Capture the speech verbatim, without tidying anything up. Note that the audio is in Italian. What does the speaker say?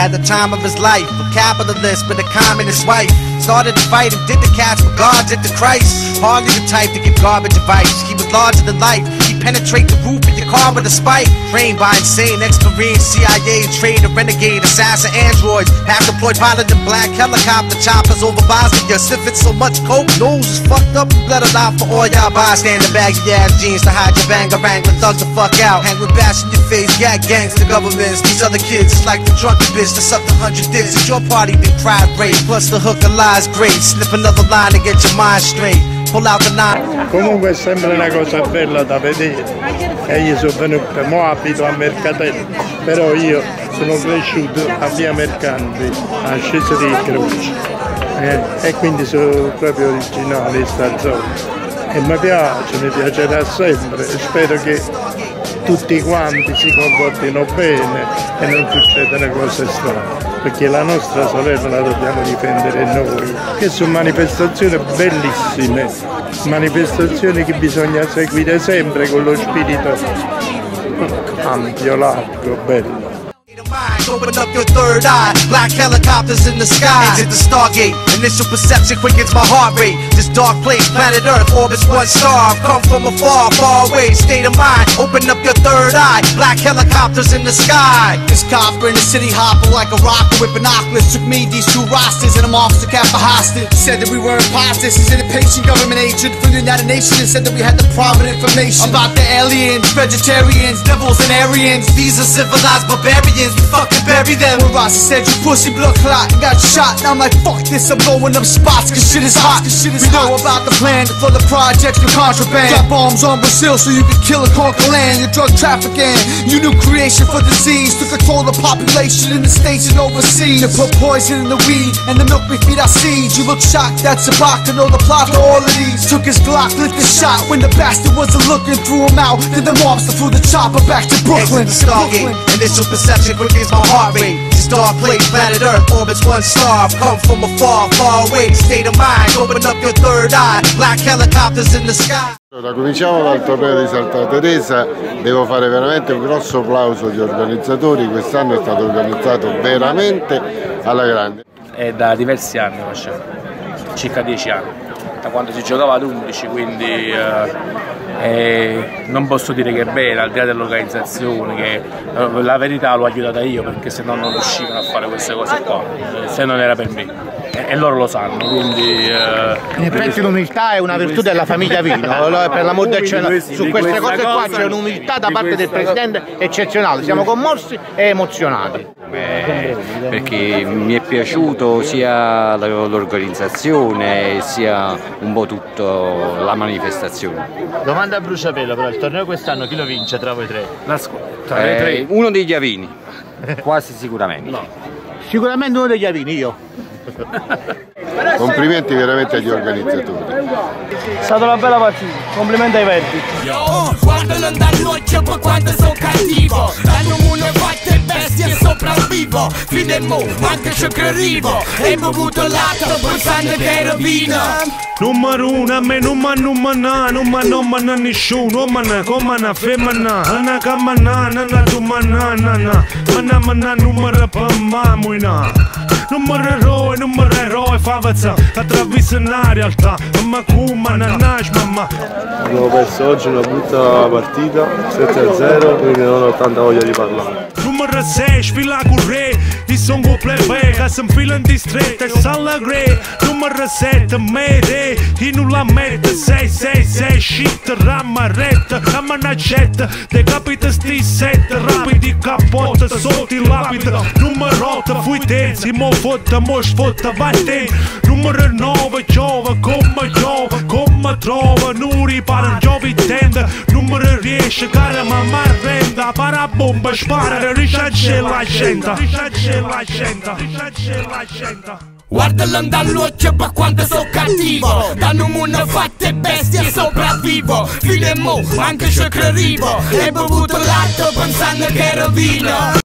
had the time of his life. A capitalist with a communist wife. Started to fight and did the cats with guards at the Christ. Hardly the type to give garbage advice. He was larger than life. He penetrate the roof of your car with a spike. Trained by insane ex-marine, C I A, trader, renegade, assassin, androids. Half-deployed pilot in black helicopter choppers over Bosnia. Sniffing so much coke, nose is fucked up and bled alive for all y'all bystander. Baggy ass jeans to hide your bangarang with thugs the fuck out. Hang with bash in your face, gag gangster governments. These other kids is like the drunken bitch that sucked a hundred dicks. It's your party, then cried rape. Plus the hook of lies great. Slip another line to get your mind straight. Pull out the nine. Comunque è sempre una cosa bella da vedere. E io sono venuto, mo abito a Mercatello, però io sono cresciuto a via Mercanti, a Scesa di Croce. Eh, e quindi sono proprio originale in sta zona. E mi piace, mi piacerà sempre e spero che tutti quanti si comportino bene e non succedano cose strane, perché la nostra sorella la dobbiamo difendere noi, che sono manifestazioni bellissime, manifestazioni che bisogna seguire sempre con lo spirito ampio, largo, bello. Open up your third eye, black helicopters in the sky. Exit the Stargate, initial perception quickens my heart rate. This dark place, planet Earth, orbits one star. I've come from afar, far away, state of mind. Open up your third eye, black helicopters in the sky. This copper in the city hopper like a rocker with binoculars. Took me these two rosters and I'm officer kept for hostage. Said that we were imposters, he's an impatient government agent from the United Nations and said that we had the private information about the aliens, vegetarians, devils and Aryans. These are civilized barbarians, we fucking bury them. When Rossi said you pussy blood clot and got shot, now I'm like fuck this, I'm blowing up spots cause shit is hot. Shit is we hot. Know about the plan for the projects for contraband. Drop bombs on Brazil so you can kill and conquer land. Your drug trafficking, you new creation for disease. To control the population in the states and overseas. To put poison in the weed and the milk we feed our seeds. You look shocked, that's a bot to know the plot to all of these. Took his Glock, lit the shot when the bastard wasn't looking, threw him out. Then the mobster threw the chopper back to Brooklyn. Exit the Stargate, initial perception quickens my heart rate. This dark place, planet Earth, orbits one star. I've come from afar, far away, state of mind. Open up your third eye, black helicopters in the sky. Allora, cominciamo dal torneo di Santa Teresa, devo fare veramente un grosso applauso agli organizzatori, quest'anno è stato organizzato veramente alla grande. È da diversi anni, facciamo, circa dieci anni, da quando si giocava ad undici, quindi eh, eh, non posso dire che è bene, al di là dell'organizzazione, che eh, la verità l'ho aiutata io, perché se no non riuscivano a fare queste cose qua, se non era per me. E loro lo sanno, quindi... Eh, in effetti l'umiltà è una virtù della famiglia Vino, per l'amor del cielo, su queste cose qua c'è un'umiltà da parte del Presidente eccezionale, siamo commossi e emozionati. Beh, perché mi è piaciuto sia l'organizzazione sia un po' tutto la manifestazione. Domanda a bruciapelo, però il torneo quest'anno chi lo vince tra voi tre? La tra eh, tre. Uno degli Avini, quasi sicuramente. No. Sicuramente uno degli Avini, io. Complimenti veramente agli organizzatori. È stata una bella partita, complimenti ai verdi. Oh, guardalo dall'occhio per quanto sono cattivo. Danno una fatta e bestia sopravvivo. Fidemo, anche ciò che arrivo. E bevuto lato pensando che ero vino. Numero uno, a me non mi non mi non mi non mi nessuno, ma come una femmina, una camana, una tumana, una mana numero per mamma. Numero eroe, numero eroe, fa avanzare, attraverso una realtà, ma come una nasce, mamma. Abbiamo perso oggi una brutta partita, sette a zero, quindi non ho tanta voglia di parlare. Numero sei, sfila con re, i son go play che si infilano distrette, sala grey. Numero sette, mede, chi non la mette, sei, sei, sei, shit, ramaretta, la manacetta, decapita sti set, rapidi capotta, sotto il lapida. Numero otto, fui terzi, mo fotta, mo sfotta, vai te. Numero nove, giova, come giova, come trova, non ripara, giovi tenda. Numero riesce, cara mamma renda, para bomba, spara, risciacce la scenda, risciacce la scenda, risciacce la scenda. Guardalo dall'occhio per quanto sono cattivo. Danno una fatta e bestia e sopravvivo. Fidemo, anche ciò che arrivo. E bevuto lato pensando che ero vino.